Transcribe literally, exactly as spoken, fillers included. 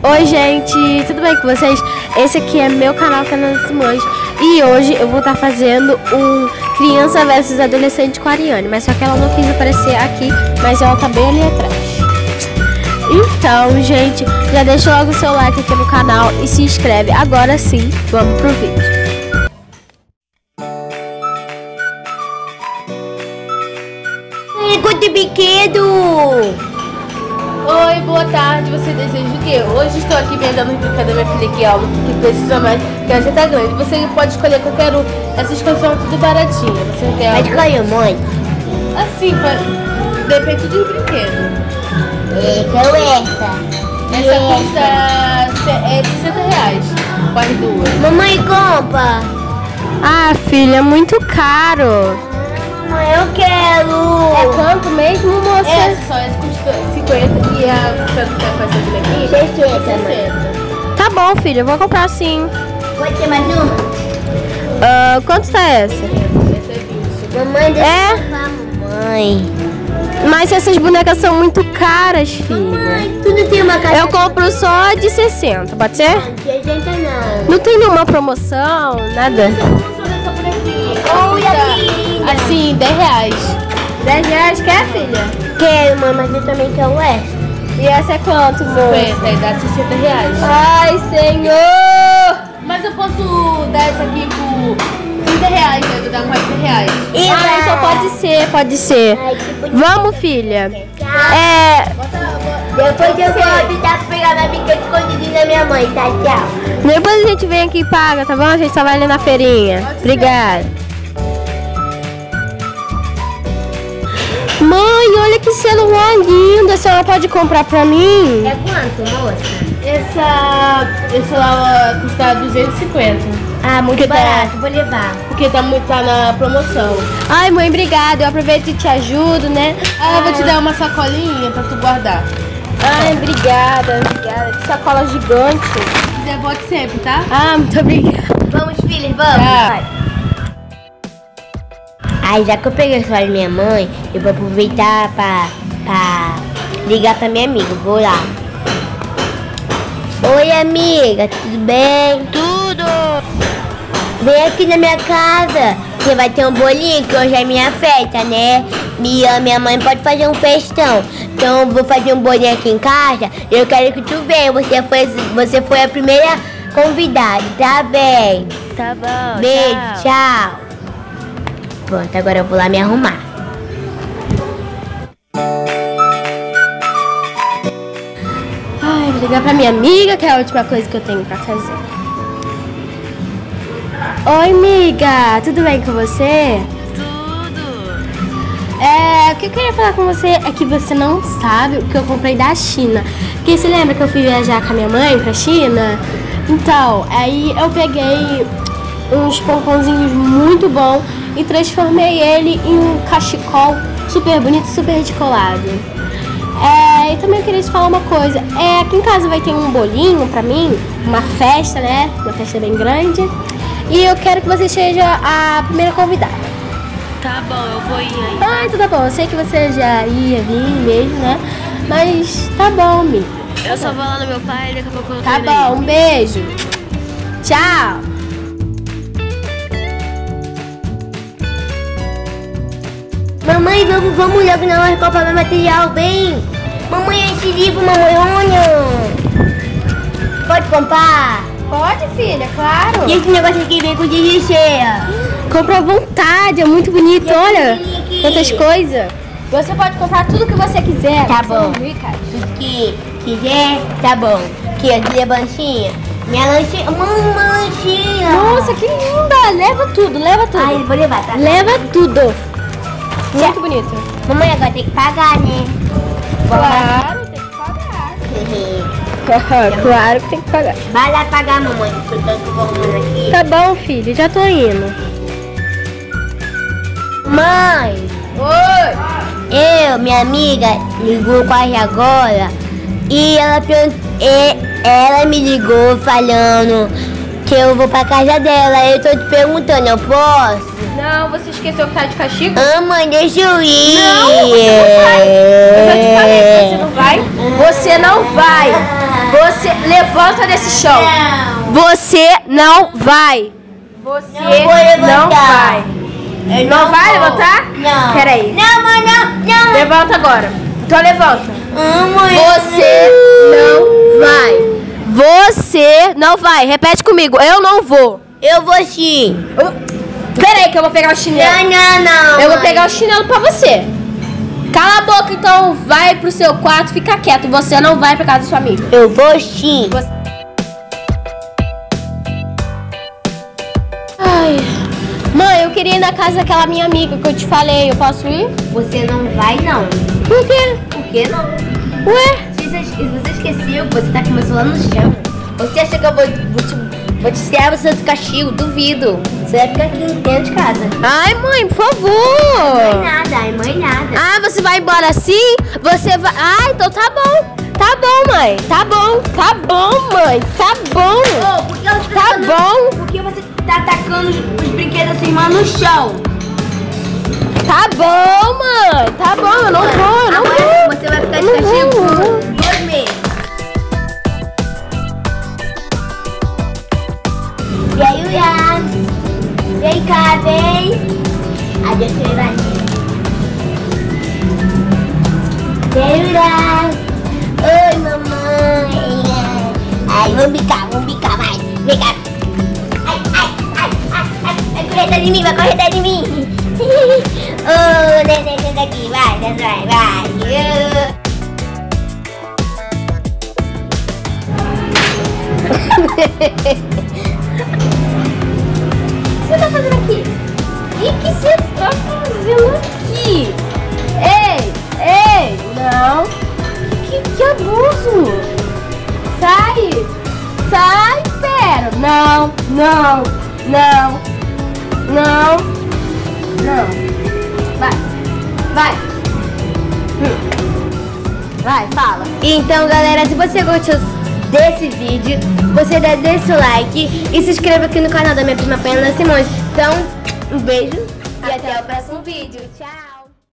Oi gente, tudo bem com vocês? Esse aqui é meu canal Fernanda Simões e hoje eu vou estar fazendo um criança versus adolescente com a Ariane, mas só que ela não quis aparecer aqui, mas ela tá bem ali atrás. Então gente, já deixa logo o seu like aqui no canal e se inscreve. Agora sim, vamos pro vídeo. Enquanto brinquedo! Oi, boa tarde, você deseja o quê? Hoje estou aqui vendendo o brinquedo da minha filha Guilherme, que precisa mais, que ela já tá grande. Você pode escolher qualquer um, essas coisas são tudo baratinhas. Você quer Pode escolher, mãe? Assim, pra... depende do brinquedo. É, qual é essa? Essa é custa é, sessenta reais, quase duas. Mamãe, compra! Ah, filha, é muito caro. Mamãe, eu quero! É quanto mesmo, moça? Essa só, essa custa cinquenta e a quanto que é essa daqui? sessenta, mãe. Tá bom, filha, eu vou comprar sim. Pode ter mais uma? Uh, quanto tá essa? Essa é vinte. Mamãe, deixa É? eu comprar, mamãe. Mas essas bonecas são muito caras, filha. Mamãe, tudo tem uma caixa. Eu compro só de sessenta, pode ser? De oitenta não. Não tem nenhuma promoção, nada? Olha, assim, dez reais. dez reais, quer, filha? quero, mãe, mas eu também quero essa. E essa é quanto, moça? cinquenta, e dá sessenta reais. Ai, senhor! Mas eu posso dar essa aqui por trinta reais, né? Vou dar quarenta reais. E ah, vai. então pode ser, pode ser. Ai, que bonito. Vamos, filha. Tchau. É... Depois eu vou avisar pra pegar minha brinquedo escondidinho da minha mãe, tá? Tchau. Depois a gente vem aqui e paga, tá bom? A gente só vai ali na feirinha. Obrigada. Mãe, olha que celular lindo. A senhora pode comprar pra mim? É quanto, moça? Essa, esse celular custa duzentos e cinquenta. Ah, muito Porque barato, tá, vou levar. porque tá, muito, tá na promoção. Ai, mãe, obrigada. Eu aproveito e te ajudo, né? Ah, eu vou te dar uma sacolinha pra tu guardar. Ai, obrigada, obrigada. Que sacola gigante. Se quiser, volte sempre, tá? Ah, muito obrigada. Vamos, filhas, vamos. Tchau. Vai. Ai, já que eu peguei o celular da minha mãe, eu vou aproveitar pra, pra ligar pra minha amiga. Vou lá. Oi, amiga, tudo bem? Tudo! Vem aqui na minha casa, que vai ter um bolinho, que hoje é minha festa, né? E a minha mãe pode fazer um festão. Então eu vou fazer um bolinho aqui em casa e eu quero que tu venha. Você foi, você foi a primeira convidada, tá bem? Tá bom. Beijo, tchau. Pronto, agora eu vou lá me arrumar. Ai, vou ligar pra minha amiga, que é a última coisa que eu tenho pra fazer. Oi, amiga, tudo bem com você? Tudo. É, o que eu queria falar com você é que você não sabe o que eu comprei da China. Porque você lembra que eu fui viajar com a minha mãe pra China? Então, aí eu peguei uns pomponzinhos muito bons e transformei ele em um cachecol super bonito, super descolado. É, e também eu queria te falar uma coisa. É, aqui em casa vai ter um bolinho pra mim, uma festa, né? Uma festa bem grande. E eu quero que você seja a primeira convidada. Tá bom, eu vou ir aí. Ah, então tá bom. Eu sei que você já ia vir mesmo, né? Mas tá bom, amiga. Eu só vou lá no meu pai e daqui a pouco eu tô Tá indo aí. bom, um beijo. Tchau. Mamãe, vamos, vamos logo na loja comprar meu material, bem? Mamãe, esse livro, mamãe, olha. Pode comprar? Pode, filha, claro. E esse negócio aqui vem com giz cheia. Compra à vontade, é muito bonito, E esse olha. bolinho aqui? Quantas coisas. Você pode comprar tudo que você quiser. Tá você bom. não ri, cara. Tudo que quiser, tá bom. Aqui, aqui a lanchinha. Minha lanchinha, mamãe, uma lanchinha. Nossa, que linda. Leva tudo, leva tudo. Ai, vou levar, tá? Leva tudo. Muito bonito. Mamãe, agora tem que pagar, né? Claro, tem que pagar. Claro que tem que pagar. Vai lá pagar, mamãe, que eu tô arrumando aqui. Tá bom, filho, já tô indo. Mãe, Oi. eu, minha amiga, ligou quase agora e ela, pergun- e ela me ligou falando que eu vou pra casa dela. Eu tô te perguntando, eu posso? Não, você esqueceu que tá de castigo? Ah, mãe, deixa eu ir. Não, você não vai. Eu já te falei que você não vai. Você não vai. Você levanta desse chão. Não. Você não vai. Você Não vou levantar. não vai. Eu Não vai vou. levantar? Não. Peraí. Não, mãe, não, não. Levanta agora. Então levanta. Ah, mãe. Você não vai. Você não vai. Repete comigo. Eu não vou. Eu vou sim. Peraí que eu vou pegar o chinelo. Não, não, não. Eu vou mãe. pegar o chinelo pra você. Cala a boca, então vai pro seu quarto, fica quieto. Você não vai pra casa da sua amiga. Eu vou sim. Você... Ai. Mãe, eu queria ir na casa daquela minha amiga que eu te falei. Eu posso ir? Você não vai, não. Por quê? Por que não? Ué? Você, você esqueceu que você tá com o meu celular no chão. Você acha que eu vou, vou te, vou te tirar você do castigo? Duvido. Você vai ficar aqui dentro de casa. Ai, mãe, por Mãe favor. nada, ai, mãe nada. Ah, você vai embora assim? Você vai... Ah, então tá bom. Tá bom, mãe. Tá bom. Tá bom, mãe. Tá bom. Ô, por que você Tá atacando- bom. Por que você tá atacando os, os brinquedos da sua irmã no chão? Tá bom, mãe. Tá bom, eu não vou, eu não Agora vou. você vai ficar Eu de não castigo vou, por eu não vou. dois meses. E aí, Uia? Vem cá, vem. Adeus, vai. Vem, Uia. Oi, mamãe. Ai, vamos bicar, vamos bicar, vai. Vem cá. Ai, ai, ai, ai, ai. Vai correr atrás de mim, vai correr atrás de mim. Ô, desce, desce aqui, vai, desce, vai, vai. O que você tá fazendo aqui? O que que você tá fazendo aqui? Ei, ei, não. Que, que abuso. Sai, sai, pera. Não, não, não, não, não. Vai, vai. Hum. Vai, fala. Então, galera, se você gostou desse vídeo, você dá esse like e se inscreva aqui no canal da minha prima Fernanda Simões. Então, um beijo e até o próximo vídeo. Tchau!